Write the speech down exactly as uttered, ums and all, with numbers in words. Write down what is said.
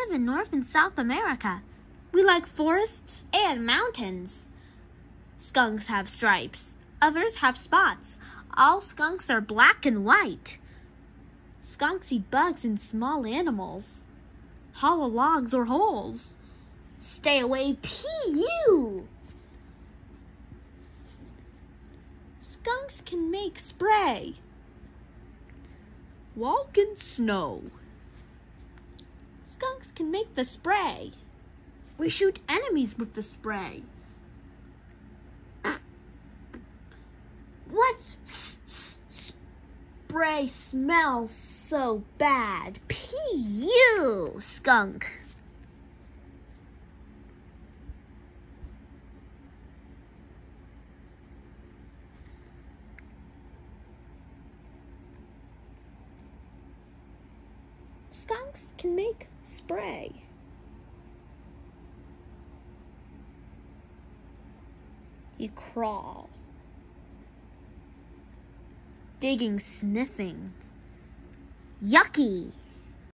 live in North and South America. We like forests and mountains. Skunks have stripes. Others have spots. All skunks are black and white. Skunks eat bugs and small animals. Hollow logs or holes. Stay away, P U! Skunks can make spray. Walk in snow. Skunks can make the spray. We shoot enemies with the spray. What spray smells so bad? P U, skunk. Skunks can make spray. You crawl. Digging, sniffing. Yucky!